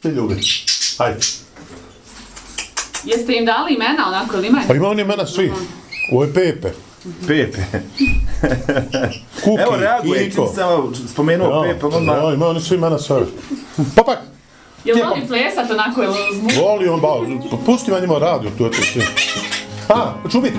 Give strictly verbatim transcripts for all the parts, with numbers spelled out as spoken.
Ti ljubi. Hajde. Jeste im dali imena onako ili imaju? Pa ima oni imena svi. Ovo je Pepe. Pepe. Kuki, evo reaguje, čim sam spomenuo Pepe. Ja, ima oni svi imena sve. Popak! Jel voli plesat onako ili uz muziku? Voli on, ba, pusti me njima radio, tu je to svi. A, hoću biti?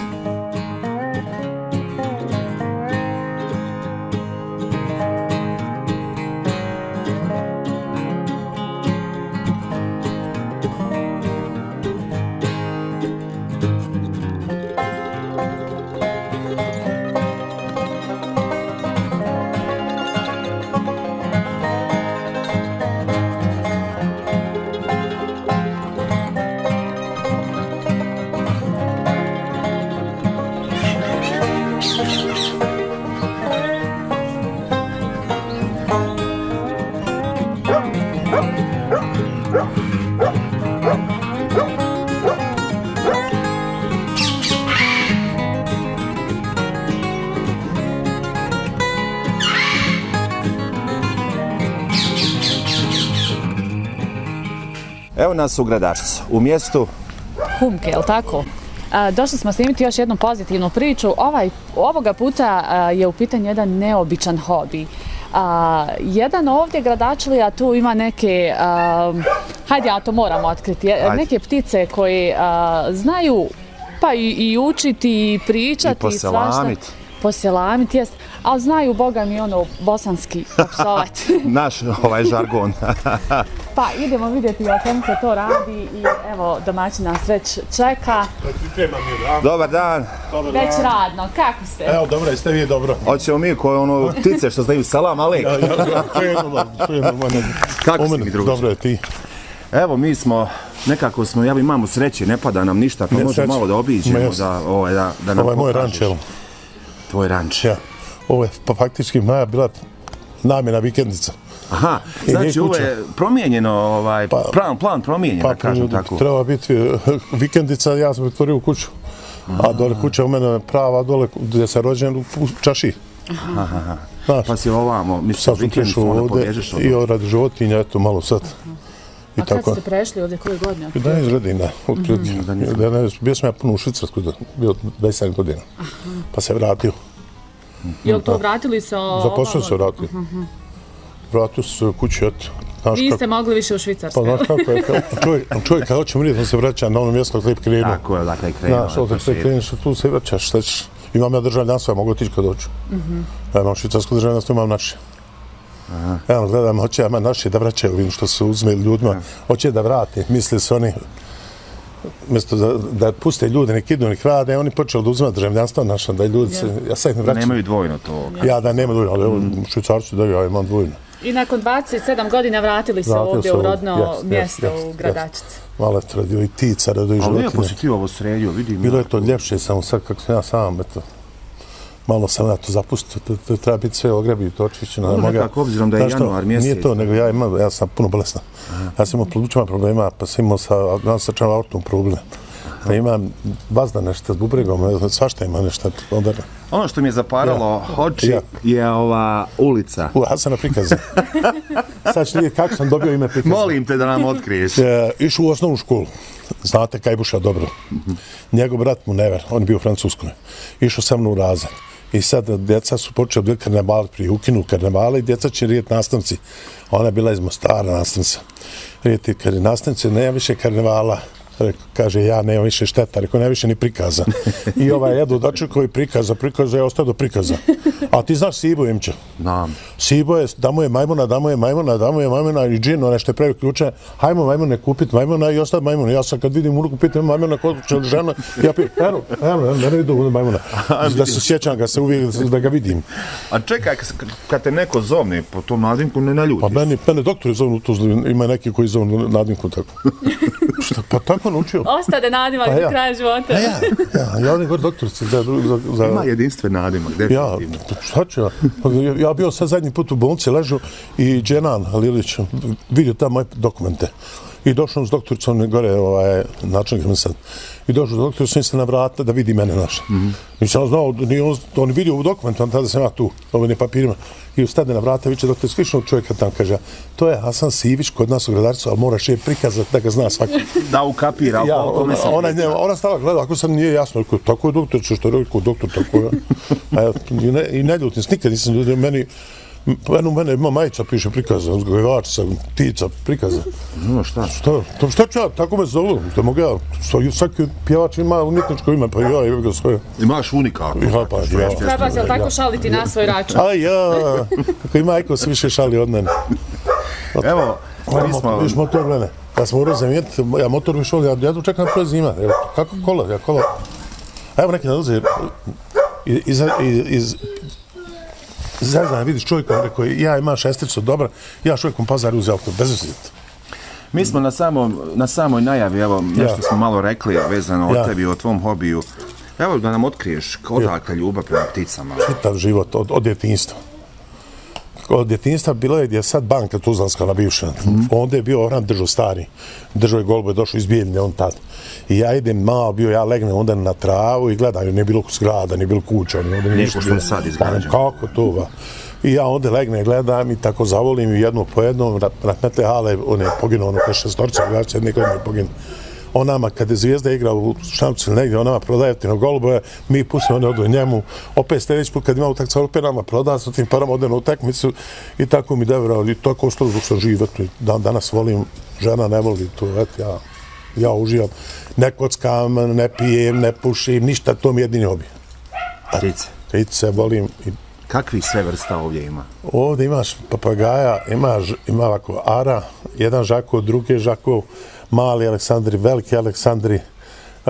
Evo nas u Gradačcu, u mjestu Humke, je li tako? A, došli smo snimiti još jednu pozitivnu priču. Ovaj, ovoga puta a, je u pitanju jedan neobičan hobi. A, jedan ovdje Gradačlija tu ima neke, a, hajde ja to moram otkriti, ajde. Neke ptice koje a, znaju pa i, i učiti i pričati. I poselamiti. Poselamiti, jest. Ali znaju, Boga mi, ono, bosanski popsovati. Naš ovaj žargon. Pa idemo vidjeti o čemu se to radi i evo domaćin nas već čeka. Dobar dan. Već radno, kako ste? Evo, dobro, jeste vi dobro. Hoćemo mi koje ono ptice što znaju salam alejk. Kako si mi druže? Dobro je ti. Evo mi smo, nekako smo, ja imamo sreće, ne pada nam ništa, pa možemo malo da obiđemo, da, ovaj, da, da nam ovo je moj ranč, jel? Tvoj ranč. Ja, ovo je pa faktički moja bila namjena vikendica. Aha, znači ovo je promijenjeno, ovaj, pa, plan, plan promijenjen, pa, da kažem tako. Treba biti vikendica, ja sam otvorio kuću, a dole kuća u mene prava, dole gdje sam rođen u Čaši. Aha, aha. Znaš, pa si ovamo, misliš vikendicu, onda pobježeš od... I radi životinja, eto, malo sad. I a kad ste prešli ovdje, koje godine? jedanaest godina, otprilike. Bio sam ja puno u Švicarsku, bio dvadeset sedam godina, pa se vratio. Jel to vratili se o... Zaposlio se vratio. Vratio se kući, eto. Niste mogli više u Švicarsku. Pa znaš kako je, čovjek kad hoće mrijeti, on se vraća na ono mjesto gdje je krenuo. Tako je, dakle je krenuo. Znaš, ovdje se kreneš, tu se vraćaš, šta ćeš. Imam ja državljanstvo, ja mogu otići kad doću. Ja imam švicarsko državljanstvo, imam naše. Evo, gledam, hoće ja naši da vraćaju, vidim što se uzme ljudima, hoće da vrate, misle se oni, mjesto da, da puste ljude, nek idu, nek rade, oni počeli da uzimati državljanstvo naša, da ljudi se, ja sad ih ne vraćam. Nemaju dvojno to. Ja da nema dvojno, ali evo, u Švicarcu da ja imam dvojno. I nakon dvadeset sedam godina vratili se ovdje u rodno mjesto u Gradačci. Malo je radio i ptica, radio i životinje. Ali lijepo si ti ovo sredio, vidim. Bilo je to ljepše, samo sad kako sam ja sam, eto. Malo sam ja to zapustio, to treba biti sve ogrebi i to očišćeno. Ono nekako, obzirom da je januar mjesec. Nije to, nego ja imam, ja sam puno bolesna. Ja sam imao plućima problema, pa sam imao sa srčanom aortom problem. Pa imam vazda nešto s bubregom, svašta ima nešto. Ono što mi je zaparalo oči je ova ulica. U Hasana Prikaza. Sad ću vidjeti kako sam dobio ime Prikaza. Molim te da nam otkriješ. Išao u osnovnu školu. Znate Kajbuša dobro. Njegov brat mu Never, on je bio u Francuskoj. Išao sa mnom u razred. I sad djeca su počeli od karnevala, prije ukinu karnevala i djeca će rijeti nastavnici. Ona je bila iz Mostara nastavnica. Rijeti nastavnici, nema više karnevala. Rekao, kaže, ja nemam više šteta, rekao, nema više ni prikaza. I ovaj jedu dočekovi prikaza, prikaza je ostao do prikaza. A ti znaš Sibo Imća? Znam. Sibo je, damo je majmuna, damo je majmuna, damo je majmuna i džin, ono što je previ ključe, hajmo majmune kupit majmuna i ostati majmuna. Ja sam kad vidim unuku, pitam majmuna, kod će li žena, ja pitam, eno, eno, ne vidim majmuna. Da se sjećam ga se uvijek, da ga vidim. A čekaj, kad te neko zovne po tom nadimku, ne naljutiš? Pa meni, mene doktori zovnu to, ima neki koji zovnu nadimku tako. Šta, pa tako naučio. Ostade nadimak do kraja života. Ja, ja, ja ovdje gore doktorici. Ima jedinstven nadimak, definitivno. Ja, šta ću ja? Ja bio sad zadnji put u bolnici, ležu i Dženan Lilić vidio tam moje dokumente. I došao s doktoricom gore, ovaj, načelnik mi sad. I došao s doktoricom i se na vrata da vidi mene naša. Nisam on znao, on vidio u dokumentu, on tada sam ja tu, ovim papirima. I ustade na vrata, viče doktor, sličnog čovjeka tam, kaže, to je Hasan Sivić kod nas u Gradarcu, ali moraš je prikazati da ga zna svako. Da ukapira, ja, ona, ona, ona stala gleda, ako sam nije jasno, rekao, tako je doktor, što je rekao, doktor, tako je. A, i, ne, i ne ljutim, nikad nisam ljutim, meni, Eno mene ima majica, piše prikaza, uzgajivačica, ptica, prikaza. No, šta? Šta? To šta ću ja, tako me zovu, to mogu ja. Svaki pjevač ima umjetničko ime, pa ja i ga svoje. Imaš unikako. Ja, pa ja. Treba se tako šaliti na svoj račun? A ja, kako i majko se više šali od mene. Evo, mi smo... Viš motor mene, ja sam morao zamijeniti, ja motor mi šao, ja tu čekam prvo zima, kako kola, ja kola. A evo neki nadoze, iz... iz Zazna, vidiš čovjekom, rekao, ja imam šestricu, dobro, ja čovjekom pazar uzeo auto, bez uzeti. Mi smo na, samom, na samoj najavi, evo, nešto smo malo rekli vezano o tebi, o tvom hobiju. Evo da nam otkriješ odakle ljubav prema pticama. Čitav život, od, od djetinjstva. Od djetinjstva bilo je gdje je sad banka Tuzlanska na bivša. Mm. Onda je bio Orhan držao stari. Držao je Golbo, je došao iz Bijeljine, on tad. I ja idem malo, bio ja legnem onda na travu i gledam, nije bilo zgrada, nije bilo kuća. Nije ko što je sad izgrađeno. Kako to, ba. I ja onda legnem, gledam i tako zavolim i jedno po jednom, ratmetle hale, on je poginuo, ono kao šestorca, gledač, jedne godine je poginuo. On nama, kad je Zvijezda igrao u Šamcu ili negdje, on nama prodaje jeftino golubove, mi pustimo, oni odu njemu. Opet sljedeći put, kad ima utakmica, opet nama proda, sa tim parama ode na utakmicu i tako mi devrao. I tako ostalo dok sam živ, dan, danas volim, žena ne voli to, eto, ja, ja uživam. Ne kockam, ne pijem, ne pušim, ništa, to mi je jedini hobi. Ptice. Ptice volim. I... Kakvi sve vrsta ovdje ima? Ovdje imaš papagaja, ima, ima ovako ara, jedan žakov, drugi žakov, mali Aleksandri, veliki Aleksandri, uh,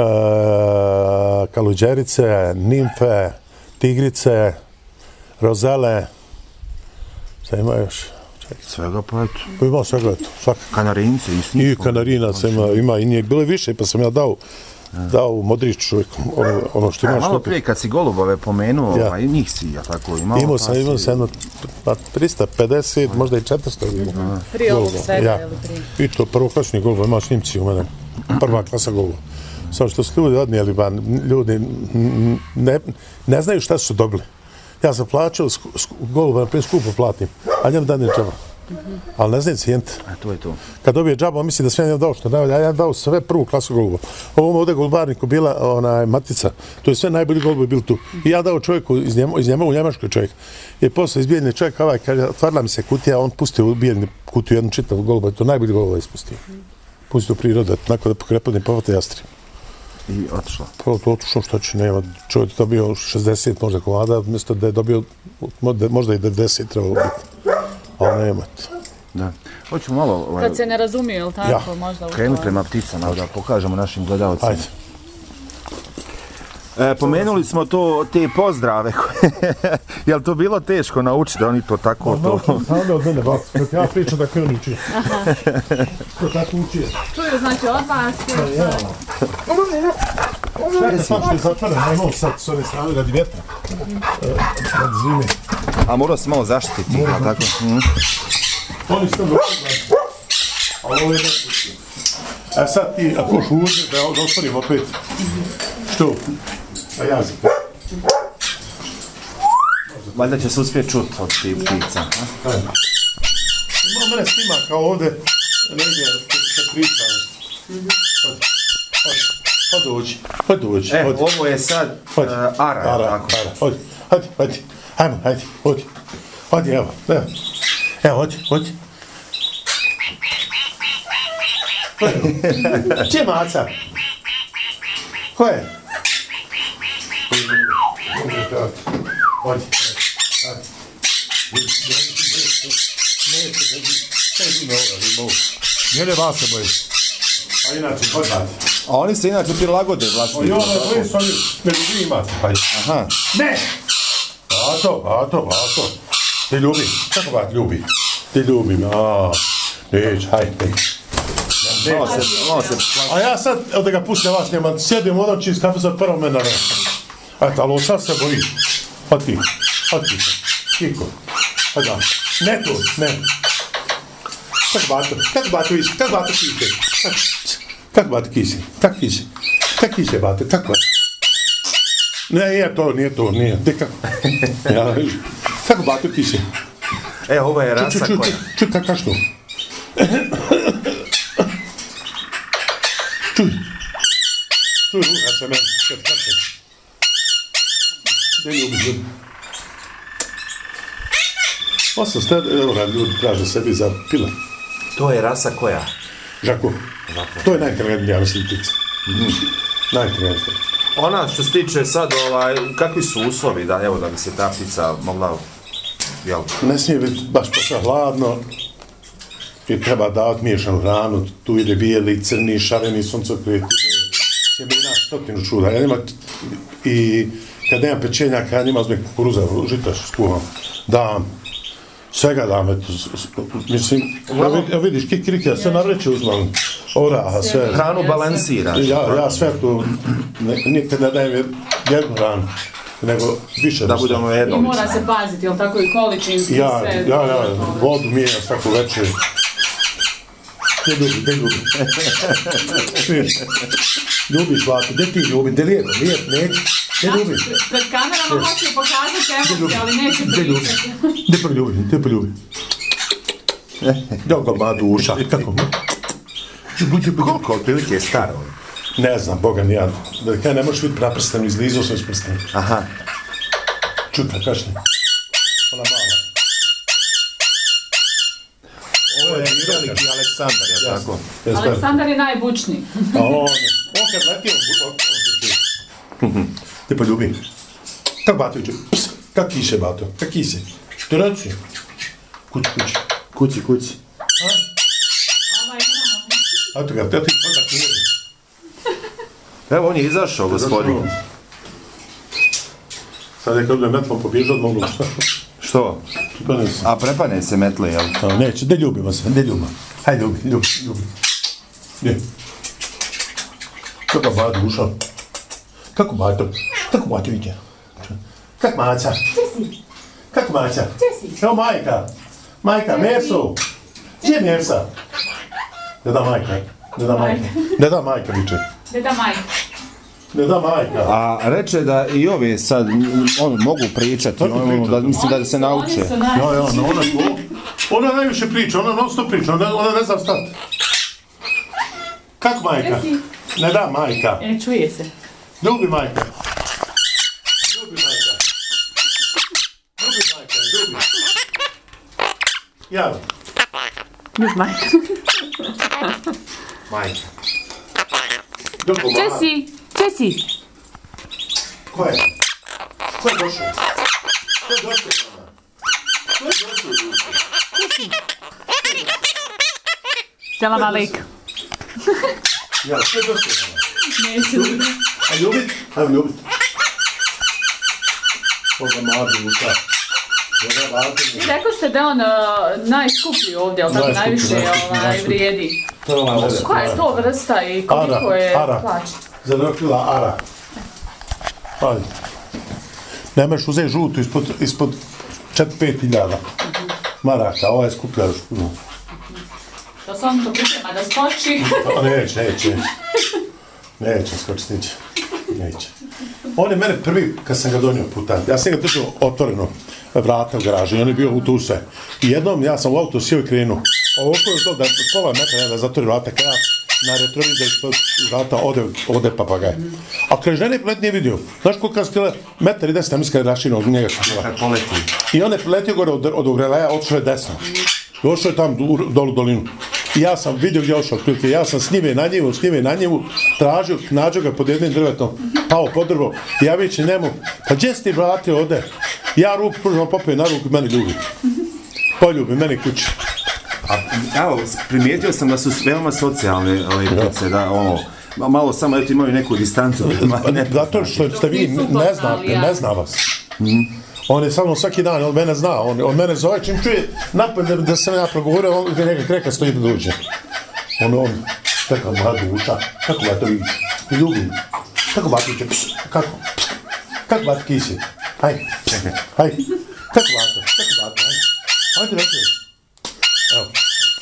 kaluđerice, nimfe, tigrice, rozele, šta ima još? Čekaj. Svega pa eto. Pa ima svega eto, svaka. Kanarince i sničko. I kanarinaca ima, ima i nije, bilo je više, pa sam ja dao, dao modrić čovjek, ono, ono što imaš. Malo prije kad si golubove pomenuo, ja. I njih si ja tako imao. Imao sam, imao sam jedno tristo pedeset, a. možda i četiristo. Prije ovog svega, ja. Ili prije? I to prvoklasni golubove, ima snimci u mene, prva klasa golubova. Samo što su ljudi odnijeli, ba, ljudi ne, ne znaju šta su dobili. Ja sam plaćao golubove, na primjer skupo platim, a njem dan je džaba. Mm-hmm. Ali ne znam cijent. A to je to. Kad dobije džaba, on misli da sve njem dao što dao. Ja ja dao sve prvu klasu golubova. Ovo ovdje golubarniku bila ona matica. To je sve najbolji golubovi bili tu. I ja dao čovjeku iz njema, iz njema u Njemačkoj čovjek. I posle iz Bijeljine čovjek, ovaj, kaže, otvarila mi se kutija, on pustio u Bijeljine kutiju jednu čitavu goluba. To najbolji golubova ispustio. Pustio u prirodu, nakon da pokrepadne povate jastri. I otišla. Pa to otišlo, što će nema. Čovjek je dobio šezdeset možda komada, mjesto da je dobio možda i devedeset trebalo biti. Ali nema to. Da. Hoću malo... Ovaj, kad se ne razumije, ili tako, ja. Možda... Krenu prema pticama, da pokažemo našim gledalcima. Ajde. E, pomenuli smo to, te pozdrave. Je li to bilo teško naučiti da oni to tako... No, to... Samo od mene, bas. Ja pričam da krenu uči. To tako uči. Čuju, znači, od vas. Ja. Čekaj, sad što je zatvoren, najmao sad s ove strane radi vjetra. Radi zime. A morao se malo zaštititi, a tako? Mm. Oni su tam došli, a ovo je nepusti. A sad ti, ako šuđe, da otvorim opet. Što? A jazik. Valjda će se uspjeti čuti od tih ptica. Ima mene snima kao ovdje, negdje se priča nešto. Pa dođi, pa dođi. E, ovo je sad uh, ara, ara, tako? Ara, hodi, hodi, hodi, hajmo, hajdi, hodi, hodi, evo, evo, evo, hodi, hodi. Gdje je maca? Ko je? Hodi, hodi. Nije li vas se boji? A inače, hodi, hodi. A oni se inače prilagode vlastni. Jo, ne, boji su oni, među vi imate. Aha. Ne! Bato, bato, bato. Te ljubim. Kako bat ljubi? Te ljubim, aaa. Neć, hajde. Malo se, malo se. A ja sad, evo da ga pustim vas njema, sjedim odam čiji iz kafe za prvo mene ne. Eto, ali sad se boji. Hod ti, hod ti. Kiko. Hod da. Ne tu, ne. Kako bato? Kako bato više? Kako bato kise? Kako bato kise? Kako kise? Kako kise bato? Kako bato? Ne, nije to, nije to, nije. Gdje kako? Ja, kako bato kise? E, ovo je rasa koja. Čuj, kako što? Čuj. Čuj, ruka se meni. Kako se? Gdje ljubi, ljubi. osamsto eura ljudi traže sebi za pile. To je rasa koja? Žako. To je najinteligentnija ptica. Najinteligentnija. Ona što se tiče sad, ovaj, kakvi su uslovi da, evo, da bi se ta ptica mogla, jel? Ne smije biti baš posle hladno i treba davati miješanu hranu, tu ide bijeli, crni, šareni, suncokret, sjemena, stotinu čuda. Ja nima, i kad nemam pečenjaka, ja nima zbog kukuruza, žita s kuhom, dam, svega dam, eto, mislim, ja vidiš, kikirike, ja sve navreće uzmam, oraha, sve. Hranu balansira. Ja, ja sve tu, nikad ne dajem jednu hranu, nego više. Da budemo jedno. I mora se paziti, jel tako i količinski ja, sve? Ja, ja, vodu mijenjam svaku večer. Ne ljubi, ne ljubi. Ljubiš vlaku, gdje ti ljubi, gdje lijepo, lijep, neće, ne ljubi. Pred kamerama hoće pokazati emocije, ali neće pričati. Gdje preljubi, gdje preljubi. Kako ga ma duša, kako? Koliko otprilike je staro? Ne znam, Boga ni ja. Da kaj ne možeš vidjeti naprstenu, izlizao sam iz prstenu. Aha. Čutka, kašne. Ona mala. Ovo je veliki Aleksandar, je tako? Aleksandar je najbučniji. A on je. On kad leti, on se čuje. Te poljubi. Kak bato iđe? Kak kiše bato? Kak kiše? Što reci? Kući, kući. Kući, kući. A to ga, te ti da knjeri. Evo, on je izašao, gospodin. Sad je kad bi metlom pobježao, mogu. Što? Prepane se. A prepane se metle, jel? A, neće, gdje ljubimo se, gdje ljubimo? Hajde, ljubi, ljubi, ljubi. Gdje? Kako ba duša? Kako bato? Kako bato ide? Kak maca? Gdje si? Kako maca? Gdje si? Evo majka. Majka, meso. Gdje je mesa? Ne da majka. Ne da majka. Ne da majka, viče. Ne da majka. Ne da majka. A reče da i ove sad on, mogu pričati, ono, da, mislim da se nauče. Ja, ja, no, ona, ona najviše priča, ona non stop priča, ona, ona ne zna stati. Kako majka? Ne da majka. E, čuje se. Ljubi majka. Ljubi majka. Ljubi majka, ljubi. Ja. Ljubi majka. Majka. Gdje si? Gdje si? Ko je? Ko je došao? Ko je došao? Ko je došao? Gdje si? Selam alejkum. Ja, ko je došao? Neću. A ljubit? Ajmo ljubit. Koga mladi usta. I rekao ste da je on uh, najskuplji ovdje, ali tako najviše ovaj, vrijedi. Koja je to vrsta i koliko je plać? Zelenokrila ara. Hajde. Nemaš uzeti žutu ispod, ispod četiri pet hiljada maraka, ova je skuplja još puno. Da se on to priprema da skoči? Neće, neće. Neće skočiti, neće. Neće. On je mene prvi, kad sam ga donio puta, ja sam ga držao otvoreno vrata u garaži i on je bio u tu sve. I jednom ja sam u auto sjeo i krenuo. Ovo je to da pola metra ne da zatvori vrata, kada na retrovizor ispod vrata ode, ode papagaj. A kad žene polet nije vidio, znaš koliko sam stila, metar i deset, ja mislim kad je rašino od njega što je. I on je poletio gore od, od ugrelaja, otišao je desno. Došao je tam dolu dolinu. I ja sam vidio gdje je ošao otprilike, ja sam s njime na njivu, s njime na njivu, tražio, nađo ga pod jednim drvetom, pao pod drvo, i ja vići njemu, pa gdje si ti vratio ode? Ja ruku pružam, popio na ruku, meni ljubi. Poljubi, meni kući. A, evo, primijetio sam da su veoma socijalne ove ptice, da, ono, malo samo eto imaju neku distancu. Zato što ste vi, ne zna, ne zna vas. On je sa mnom svaki dan, on mene zna, on, on mene zove, čim čuje napad da, da sam ja progovorio, on gdje neka kreka stoji da dođe. On, on, kako moja duša, kako ba to vidiš, ljubim, kako ba to vidiš, kako, kako ba to kisi, haj, haj, kako ba to, kako ba to, haj, hajde rekli, evo,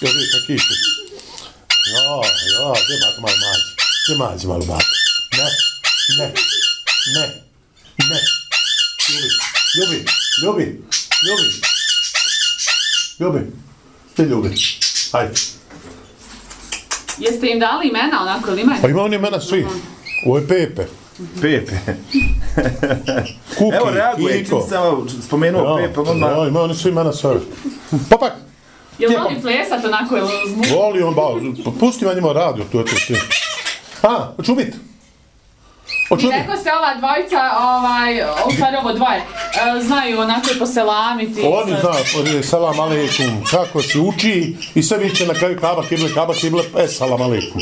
Ja vidi ka kiši. Ja, ja, gdje bako malo mađi. Gdje mađi malo bako. Ne, ne, ne, ne. Ljubi, ljubi, ljubi, ljubi. Ljubi, ti ljubi. Hajde. Jeste im dali imena onako ili imena? Pa ima on imena svi. Ovo je Pepe. Pepe. Kuki, Evo reaguje, čim sam spomenuo Pepe, odmah... Ja, ima oni svi imena sve. Popak! Jel voli plesat onako ili zmuku? Voli on, ba, pusti me njima radio, tu je to sve. A, hoću ubit? I rekao se ova dvojica, ovaj, u stvari ovo dvoje, e, znaju onako i poselamiti. Oni znaju, salam aleikum, kako se uči i sve viće na kraju kaba kible, kaba kible, e, salam aleikum.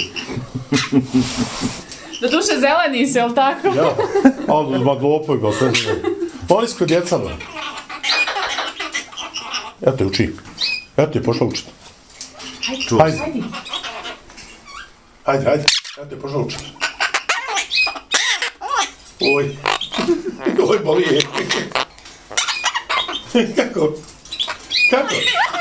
Do duše zeleni se, jel tako? Ja, ali zbog lopoj ga sve znaju. Oni su kod djeca, ba. Ja te uči. Ja te je pošla učiti. Hajde, hajde. Hajde, hajde. Ja te je pošla učiti. Oj. Oj, boli je. Kako? Kako?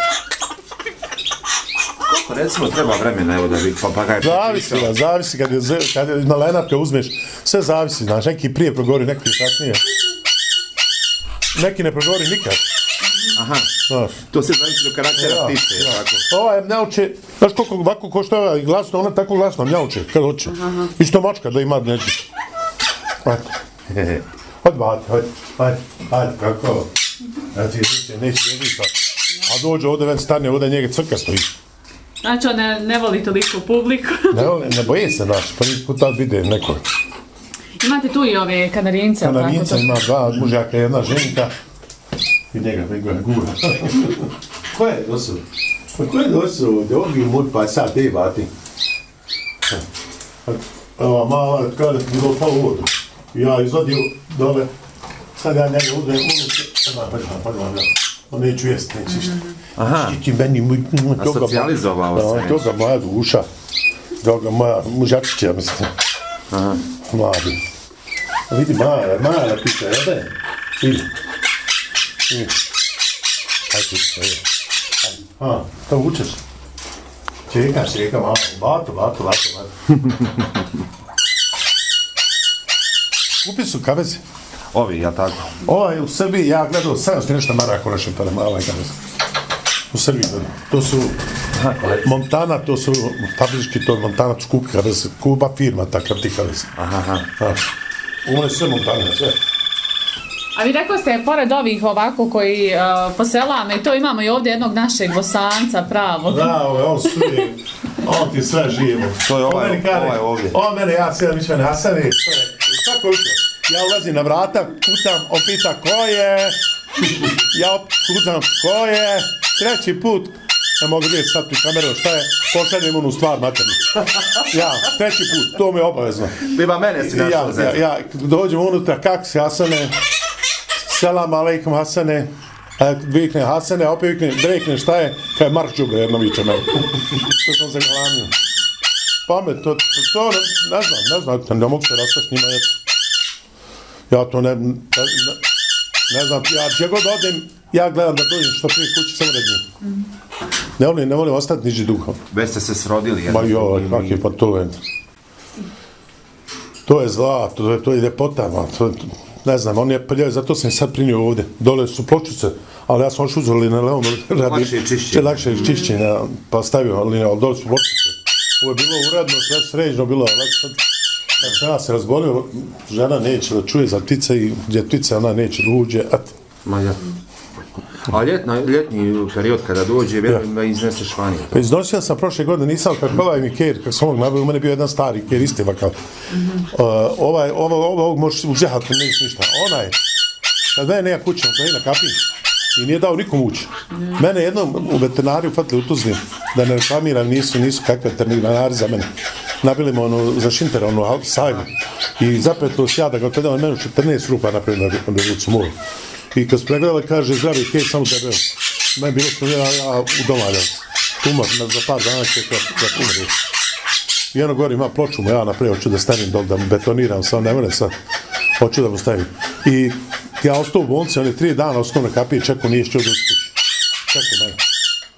Koliko recimo treba vremena, evo da bi papagaj... Zavisi, da, zavisi, kad je, kad je na lenarke uzmeš, sve zavisi, znaš, neki prije progori, neki kasnije. Neki ne progori nikad. Aha, znaš. To se zavisi do karaktera ja, ptice, ja. Tako. Ovaj mljauče, znaš koliko ovako ko što je ovaj glasno, ona tako glasno mljauče, kad hoće. Aha. Isto mačka da ima neće. Eto. Hajde, bati, hajde, hajde, hajde, kako? Eto, neće, neće jedita. A dođe ovdje, ven stane, ovdje njega crka stoji. Znači, on ne, ne voli toliko publiku. Ne, ne boje se, znaš, pa niš put tad vide neko. Imate tu i ove kanarince, ali tako? Kanarinca ima dva mužjaka, jedna ženka. I njega nego je gura. Ko je dosu? Ko je dosu ovdje? Ovdje moj pa sad te bati. Ova mala, kada je bilo pa u vodu. Ja izvadio dole. Sad ja njega uzmem unuče. Eba, pa ću vam, pa ću vam, on neću jest, neće išta. Aha, asocijalizovao se. Toga moja duša. Toga moja mužačića, ja mislim. Aha. Mladi. Vidi, Maja, Maja pita, jebe? Vidi. Vidi. Hajde, hajde. Ha, to učeš. Čekam, čekam, malo. Bato, bato, bato, bato. Kupi su kaveze. Ovi, ja tako. Ovaj u Srbiji, ja gledao sedamsto nešto maraka u našem parama, ovaj kaveze. U Srbiji gledao. To su Montana, to su fabrički, to je Montana, to su kupi kaveze. Kuba firma, takav ti kaveze. Aha, znaš. Ovo je sve Montana, sve. A vi rekao ste, pored ovih ovako koji uh, poselame, i to imamo i ovdje jednog našeg Bosanca pravog. Da, ovo je, on sve, on ti sve živo. To je ovaj, ovaj ovdje. On mene, ja sedam više ne Hasani, svako jutro. Ja ulazim na vrata, kucam, on pita ko je, ja kucam ko je, treći put, ne mogu vidjeti sad pri kameru šta je, pošaljem onu stvar maternu. Ja, treći put, to mi je obavezno. Biva mene si našao ja, ja, ja, dođem unutra, kak si Hasane, selam aleikum Hasane, vikne Hasane, a opet vikne, drekne šta je, kaj je Mark Džubre, jedno viče meni. To sam se glavnio. Pa me, to, to, to ne, ne znam, ne znam, ne mogu se rastati s njima, jer ja to ne, ne, ne znam, ja gdje god odem, ja gledam da dođem što prije kući, samo red njim. Mm. Ne volim, ne volim ostati niži duhom. Već ste se srodili, jedno. Ma joj, kak je, pa to je, to je zlato, to je, to je ljepota, to, ne znam, on je prljavio, zato sam sad prinio ovdje. Dole su pločice, ali ja sam još uzeli na levom radi. Lakše čišćenje. Lakše čišćenje, pa stavio, ali, ali dole su pločice. Ovo je bilo uredno, sve sređno bilo, ali sad, kad sam ja se razbolio, žena neće da čuje za ptice i gdje ptice ona neće da uđe, eto. Ma ja. A ljetna, ljetni period kada dođe, vjerujem da izneseš vani. Pa iznosio sam prošle godine, nisam kako ovaj mi ker, kako sam ovog nabavio, u mene bio jedan stari ker, isti ovakav. Mm-hmm. Uh, ovaj, ovo, ovo, ovog možeš uzjehati, neće ništa. Onaj, kad mene nema kućom, to je na kapi i nije dao nikom ući. Mm. Mene jednom u veterinariju fatili u Tuzli, da ne reklamiram, nisu, nisu kakve veterinari za mene. Nabili me ono, za šinter, ono, sajmu. I zapetlo se ja da ga gledam, mene četrnaest rupa napravili na rucu moju. I kad su pregledali, kaže, zdravi, kej, samo debel. Meni bilo sam ja, ja u domaljan. Tumor, za par dana će kad umri. I jedno gore ima ploču mu, ja napravio, hoću da stavim dok da mu betoniram, sam ne vrem sad. Hoću da mu stavim. I ja ostao u bolnici, on je tri dana ostao na kapiji, čekao, nije šćeo doći kući. Čekao mene.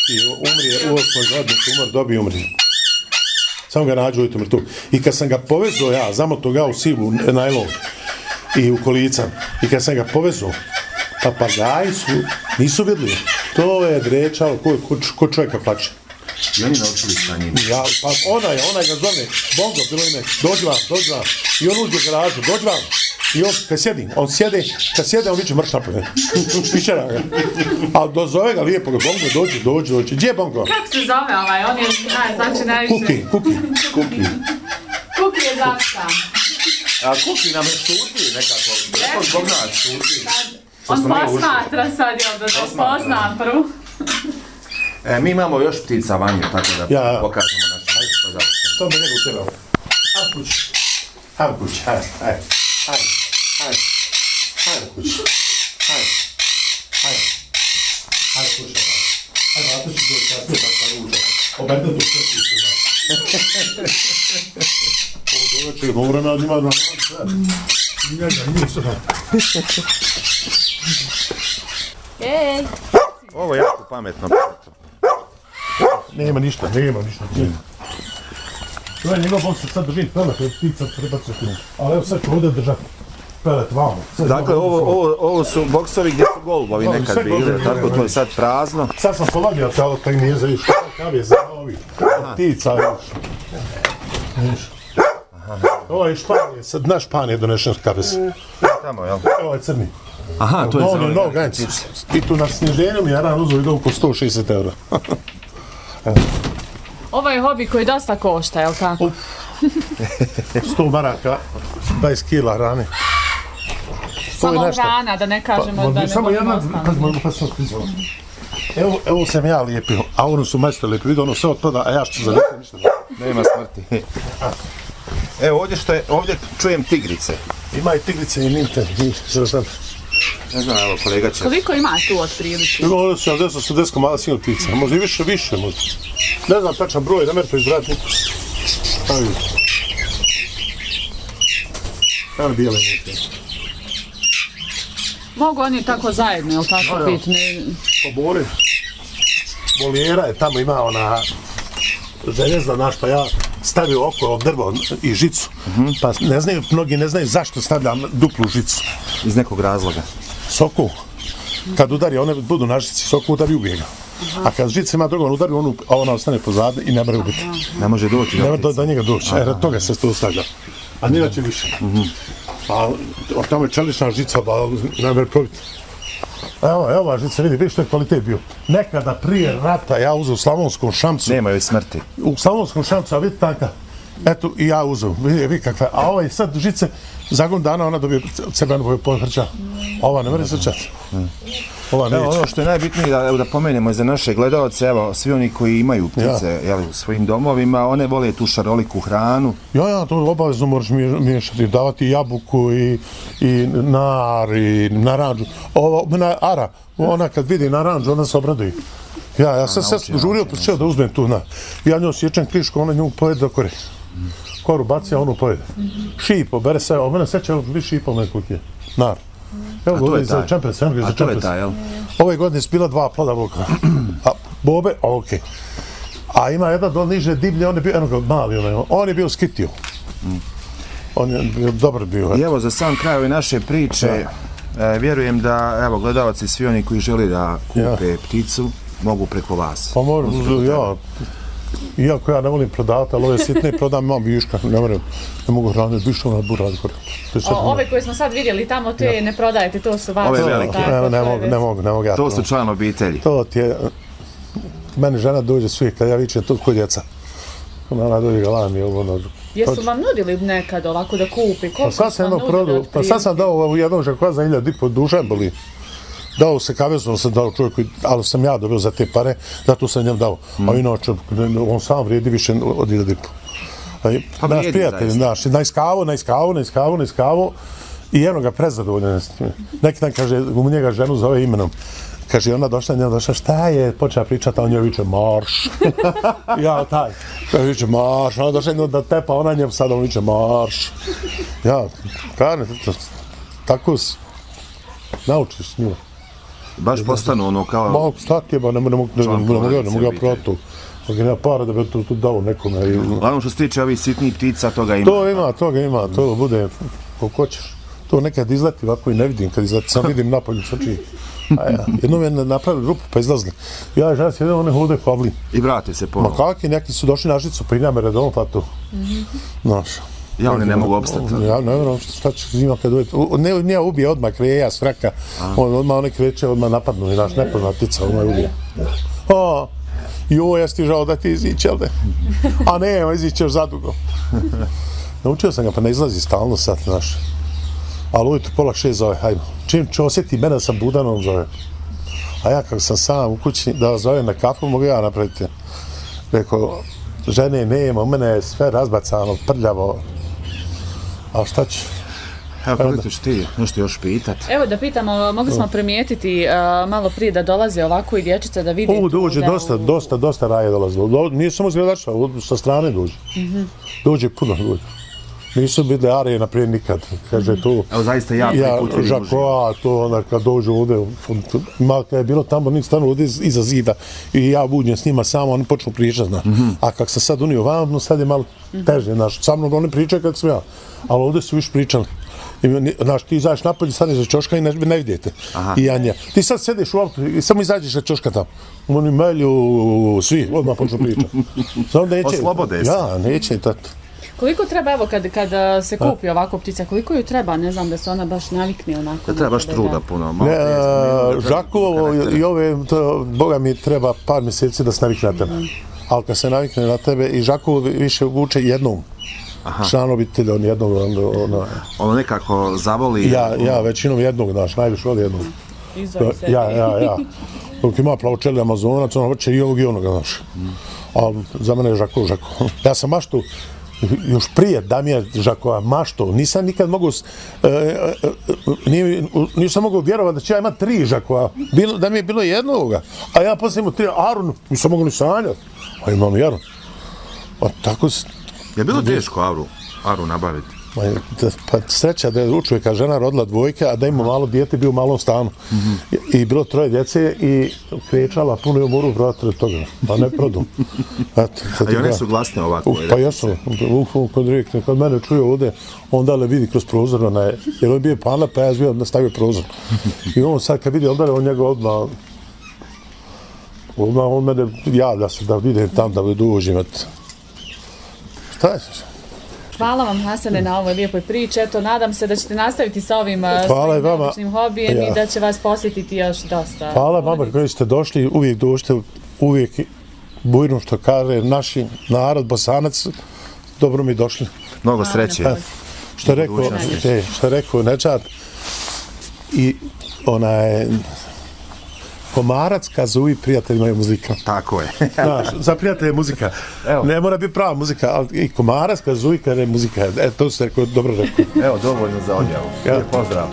i umrije u osmoj godini, umar, dobi umrije. Samo ga nađu ujutro mrtvu. I kad sam ga povezao ja, zamoto ga u sivu najlon i u kolica, i kad sam ga povezao, papagaji su, nisu vidjeli. To je drečalo ko, ko, ko čovjeka plače. I oni naučili sa njim. Ja, pa onaj, onaj ga zove, Bongo, bilo ime, dođi vam, dođi vam. I on uđe u garažu, dođi vam. I on, kad sjedi, on sjede, kad sjede, on viče mrš napolje. Pičera ga. Ali dozove ga lijepo, ga, Bongo, dođi, dođi, dođi. Gdje je Bongo? Kako se zove ovaj? On je, naj, znači najviše... Kuki, Kuki. Kuki. Kuki je zašta. A Kuki nam je šuti nekako. Nekako zbog nas šuti. On posmatra sad, jel da to poznam prvu. E, mi imamo još ptica vanje, tako da ja, pokažemo naše. Ajde, pa završimo. To me nego utjerao. Ajde kući. Ajde kući, ajde, ajde. Ajde, ajde. Ajde kući. Ajde. Ajde. Ajde kući. Ajde, vrata ću doći, ja sve tako ruča. Obedno tu sve kući. Ovo doveče, ovo vremena ima na sve. Njega, nisu. Ej! Ovo je jako pametno. Nema ništa, nema ništa. To je njegov bok se sad drži pelet, to je ptica prebaciti. Ali evo sad ću ovdje držati pelet vamo. Dakle, ovo, ovo, ovo su boksovi gdje su golbovi nekad bili, tako to je sad prazno. Sad sam polagio, ali tako nije za više. Kave za ovi. Ptica još. Ovo je Španije, sad naš Španije donešen kavez. Tamo, jel? Ovo je crni. Aha, to je za ove ptice. I tu na sniženju mi je ran uzeo i do oko sto šezdeset eura. Ovo je hobi koji dosta košta, jel tako? sto maraka, dvadeset kila hrane. Samo hrana, da ne kažemo da ne samo jedna, pa sam skrizala. Evo, evo sam ja lijepio, a ono su majstor lijepi, vidio ono sve od toga, a ja što za lijepi ništa. Nema smrti. Evo, ovdje što je, ovdje čujem tigrice. Ima i tigrice i nimte, i što sam. Ne znam, evo, kolega će... Koliko ima tu od prilike? Ovo su sedamdeset osamdeset mala single ptica, možda i više, više možda. Ne znam tačan broj, ne merite izbrati niko. Evo vidite. Evo bijele nike. Mogu oni tako zajedno, jel tako no, biti? Pobori. Bolijera je tamo ima ona željezna naš, pa ja stavio oko drvo i žicu. Uh-huh. Pa ne znaju, mnogi ne znaju zašto stavljam duplu žicu. Iz nekog razloga. Soku. Kad udari, one budu na žici, soku udari ubijega. A kad žica ima drugo, on udari, on, ona ostane pozadnje i ne mora ubiti. Ne može doći. Ne može do, do njega doći, jer toga se to stavlja. A nije će više. Uh-huh. A od tamo je čelična žica, ba ne mora probiti. Evo, evo ova žica, vidi, vidi što je kvalitet bio. Nekada prije rata ja uzeo u Slavonskom Šamcu. Nema joj smrti. U Slavonskom Šamcu, a vidi tanka. Eto, i ja uzeo, vidi, vidi kakva. A ovaj sad žice, za godinu dana ona dobije crvenu boju pohrća. Ova ne mora srčati. Ova neće. Evo, ono što je najbitnije da, da pomenemo za naše gledalce, evo, svi oni koji imaju ptice ja. jeli, u svojim domovima, one vole tu šaroliku hranu. Ja, ja, to obavezno moraš miješati, davati jabuku i, i nar i naranđu. Ovo, na, ara, ona kad vidi naranđu, ona se obraduje. Ja, ja sam se žurio počeo da uzmem tu, na. Ja njoj sjećam krišku, ona nju pojede do kore. Koru baci, a onu pojede. Šipo, bere sve, o mene seća vi šipo u mene kutije. Nar. Evo godine za čempes, evo za čempes. Ove godine je bila dva ploda voka. A bobe, okej. A ima jedan dol niže divlje, on je bio, eno mali onaj, on je bio skitio. On je bio dobar bio. I evo za sam kraj ove naše priče, e, vjerujem da, evo, gledalci, svi oni koji želi da kupe ja. pticu, mogu preko vas. Pa moram, ja. Iako ja ne volim prodavati, ali ove sitne prodam, imam viška, ne moram, ne mogu hraniti, više ona buradi korak. Ove koje smo sad vidjeli tamo, te ne prodajete, to su vaše. Ove velike. Ne, ne mogu, ne mogu, ne mogu ja to. To su član obitelji. To ti je, meni žena dođe svi, kad ja vičem, to kod djeca. Ona dođe ga lani, ono... Jesu vam nudili nekad ovako da kupi? Koliko su vam nudili od Pa sad sam dao u jednog žakva za hiljadu i po dušan boli. Dao se kavezno, sam dao čovjeku, ali sam ja dobio za te pare, zato sam njem dao. Mm. A inače, on sam vrijedi više od hiljadu i po. Pa naš prijatelj, naš, na iskavu, na iskavu, na iskavu, na iskavu. I jedno ga prezadovoljno. Neki dan kaže, u njega ženu zove imenom. Kaže, ona došla, njena došla, šta je, počela pričati, a on njoj viče, marš. Ja, taj, kaže, viče, marš. Ona došla njoj da tepa, ona njem sad, on viče, marš. Ja, kane, tako si, naučiš s njima. Baš postanu ono kao... Malo stak je, ba ne mogu ja prodati to. Ako nema para da bi to tu dalo nekome. Glavno što se tiče ovih sitnih ptica, toga ima. To ima, toga ima, to bude koliko hoćeš. To nekad izleti ovako i ne vidim, kad izleti, sam vidim napolju soči. A ja, jednom je napravili grupu pa izlazili. Ja i žena sjedem, one hode pavli. I vrate se ponovno. Ma kakvi, neki su došli na žicu, pa i nema redom, pa to. Znaš. Ja, oni ne mogu opstati. Ja ne vjerujem šta će zima kad uvijek. Nije ubije odmah kreja, svraka. Odmah one kreće, odmah napadnu i naš nepoznatica, odmah ubije. O, joj, ja stižao da ti izići, jel de? A ne, izićeš zadugo. Naučio sam ga, pa ne izlazi stalno sad, znaš. Ali ujutro pola šest zove, hajmo. Čim će osjeti mene sam budan, on zove. A ja kako sam sam u kući da zove na kafu, mogu ja napraviti. Rekao, žene nema, u mene je sve razbacano, prljavo. A šta ću? Evo, kako ćeš ti nešto još pitat? Evo da pitamo, mogli smo primijetiti uh, malo prije da dolaze ovako i dječica da vidi... U, dođe da dosta, u... dosta, dosta raje dolazilo. Do, nije samo zgledača, sa strane dođe. Mm-hmm. Dođe puno ljudi. Nisu bili arije naprijed nikad, kaže tu. Evo zaista ja prvi put vidim uživo. Žakoa, to onda kad dođu ovdje, malo kad je bilo tamo, oni stanu ovdje iza zida i ja budjem s njima samo, oni počnu pričati, znaš. Mm-hmm. A kak sam sad unio vam, no sad je malo teže, znaš, sa mnom oni pričaju kako sam ja, ali ovdje su više pričali. Znaš, ti izađeš napolje, staneš za čoška i ne, ne vidite. Aha. I ja nje. Ti sad sediš u autu i samo izađeš za čoška tamo. Oni melju, svi, odmah počnu pričati. Oslobode se. Ja, neće tato. Koliko treba, evo, kad, kad se kupi ovako ptica, koliko ju treba, ne znam, da se ona baš navikne onako? Da treba baš truda puno. Ne, Žakovo i ove, to, Boga mi treba par mjeseci da se navikne na tebe. Mm. Ali kad se navikne na tebe i Žakovo više vuče jednom. Aha. Član obitelja, on jednog, ono... Ono nekako zavoli... Ja, ja većinom jednog, znaš, najviše voli jednog. Ja, ja, ja. Dok ima plavočeli Amazonac, ono hoće i ovog i onoga, znaš. Mm. Ali za mene je Žakov, Žakov. Ja sam maštu, još prije Damija Žakova mašto, nisam nikad mogu, e, e, nije, nisam mogu vjerovati da će ja imati tri Žakova, bilo, da mi je bilo jednoga, a ja poslije imao tri Arun, nisam mogu ni sanjati, a imam i Arun. A tako se... Je bilo teško Aru, Aru nabaviti? Pa sreća da je u čovjeka žena rodila dvojka, a da ima malo dijete, bio u malom stanu. Mm-hmm. I, I bilo troje djece i krećala, puno je moru vrati od toga, pa ne produ. Eto, a i one su glasne ovako? Uf, pa jesu, uf, kad rekne, kad mene čuje ovdje, onda le vidi kroz prozor, ona je, jer on bio pana, pa ja bio nastavio prozor. I on sad kad vidi odmah, on njega odmah, odmah on mene javlja se da vidim tam, da dođem, eto. Šta je? Hvala vam, Hasane, na ovoj lijepoj priči. Eto, nadam se da ćete nastaviti sa ovim svojim neobičnim hobijem ja. I da će vas posjetiti još dosta. Hvala vama koji ste došli, uvijek došli, uvijek bujno što kaže naši narod, Bosanac, dobro mi došli. Mnogo sreće. E, što je rekao, e, što je rekao Nečad, i onaj... Komarac, kazuj, prijateljima je muzika. Tako je. Znaš, za prijatelje je muzika. Evo. Ne mora biti prava muzika, ali i komarac, kazuj, kada je muzika. E, to ste rekao, dobro rekao. Evo, dovoljno za odjavu. Ja. Pozdrav.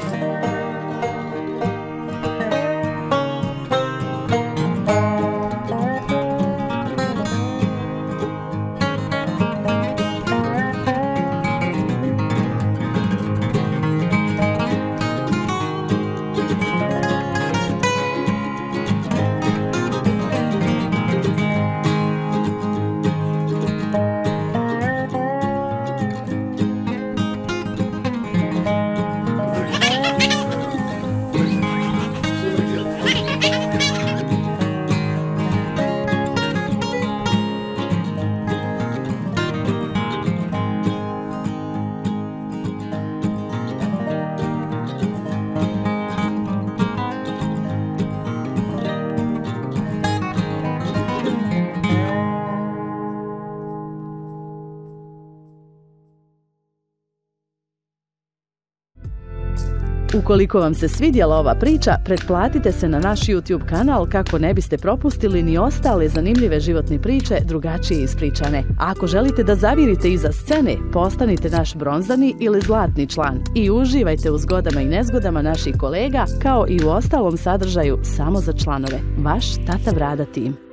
Ukoliko vam se svidjela ova priča, pretplatite se na naš YouTube kanal kako ne biste propustili ni ostale zanimljive životne priče drugačije ispričane. A ako želite da zavirite iza scene, postanite naš bronzani ili zlatni član i uživajte u zgodama i nezgodama naših kolega kao i u ostalom sadržaju samo za članove. Vaš Tata Brada tim.